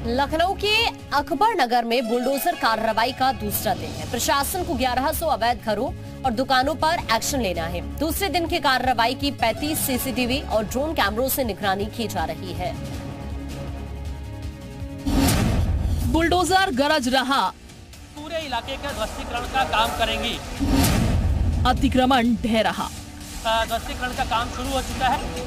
लखनऊ के अकबर नगर में बुलडोजर कार्रवाई का दूसरा दिन है। प्रशासन को 1100 अवैध घरों और दुकानों पर एक्शन लेना है। दूसरे दिन की कार्रवाई की 35 सीसीटीवी और ड्रोन कैमरों से निगरानी की जा रही है। बुलडोजर गरज रहा, पूरे इलाके का ध्वस्तीकरण का काम करेंगी। अतिक्रमण ढह रहा। ध्वस्तीकरण का काम शुरू हो चुका है।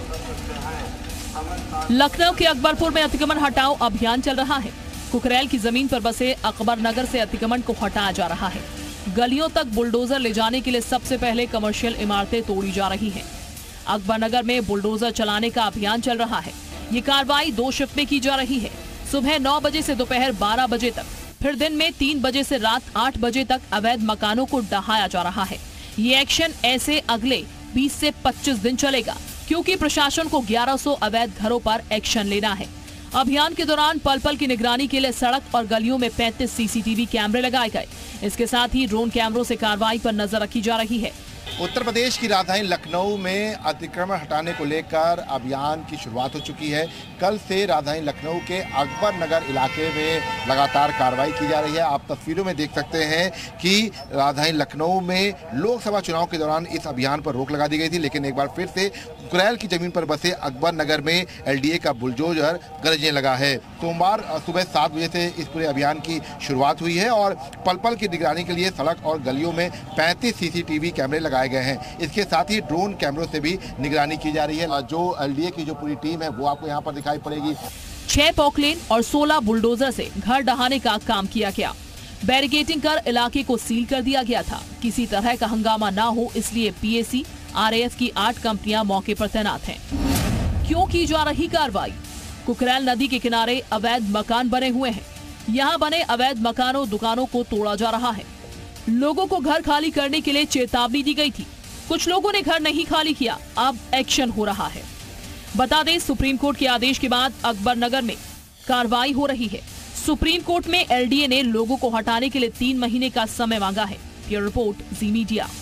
लखनऊ के अकबरपुर में अतिक्रमण हटाओ अभियान चल रहा है। कुकरेल की जमीन पर बसे अकबर नगर से अतिक्रमण को हटाया जा रहा है। गलियों तक बुलडोजर ले जाने के लिए सबसे पहले कमर्शियल इमारतें तोड़ी जा रही हैं। अकबर नगर में बुलडोजर चलाने का अभियान चल रहा है। ये कार्रवाई 2 शिफ्ट में की जा रही है। सुबह 9 बजे से दोपहर 12 बजे तक, फिर दिन में 3 बजे से रात 8 बजे तक अवैध मकानों को ढहाया जा रहा है। ये एक्शन ऐसे अगले 20 से 25 दिन चलेगा, क्योंकि प्रशासन को 1100 अवैध घरों पर एक्शन लेना है। अभियान के दौरान पल पल की निगरानी के लिए सड़क और गलियों में 35 सीसीटीवी कैमरे लगाए गए। इसके साथ ही ड्रोन कैमरों से कार्रवाई पर नजर रखी जा रही है। उत्तर प्रदेश की राजधानी लखनऊ में अतिक्रमण हटाने को लेकर अभियान की शुरुआत हो चुकी है। कल से राजधानी लखनऊ के अकबर नगर इलाके में लगातार कार्रवाई की जा रही है। आप तस्वीरों में देख सकते हैं कि राजधानी लखनऊ में लोकसभा चुनाव के दौरान इस अभियान पर रोक लगा दी गई थी, लेकिन एक बार फिर से कुकरेल की जमीन पर बसे अकबर नगर में एलडीए का बुलडोजर गरजने लगा है। सोमवार सुबह 7 बजे से इस पूरे अभियान की शुरुआत हुई है और पल पल की निगरानी के लिए सड़क और गलियों में 35 सीसीटीवी कैमरे लगाए गए हैं। इसके साथ ही ड्रोन कैमरों से भी निगरानी की जा रही है। जो एलडीए की जो पूरी टीम है वो आपको यहाँ पर दिखाई पड़ेगी। 6 पॉकलेन और 16 बुलडोजर से घर ढहाने का काम किया गया। बैरिकेडिंग कर इलाके को सील कर दिया गया था। किसी तरह का हंगामा ना हो, इसलिए पीएसी, आरएएफ की 8 कंपनियां मौके पर तैनात हैं। क्यों की जा रही कार्रवाई? कुकरेल नदी के किनारे अवैध मकान बने हुए हैं। यहाँ बने अवैध मकानों, दुकानों को तोड़ा जा रहा है। लोगों को घर खाली करने के लिए चेतावनी दी गई थी। कुछ लोगों ने घर नहीं खाली किया, अब एक्शन हो रहा है। बता दें, सुप्रीम कोर्ट के आदेश के बाद अकबर नगर में कार्रवाई हो रही है। सुप्रीम कोर्ट में एलडीए ने लोगों को हटाने के लिए 3 महीने का समय मांगा है। Bureau report, Zee media.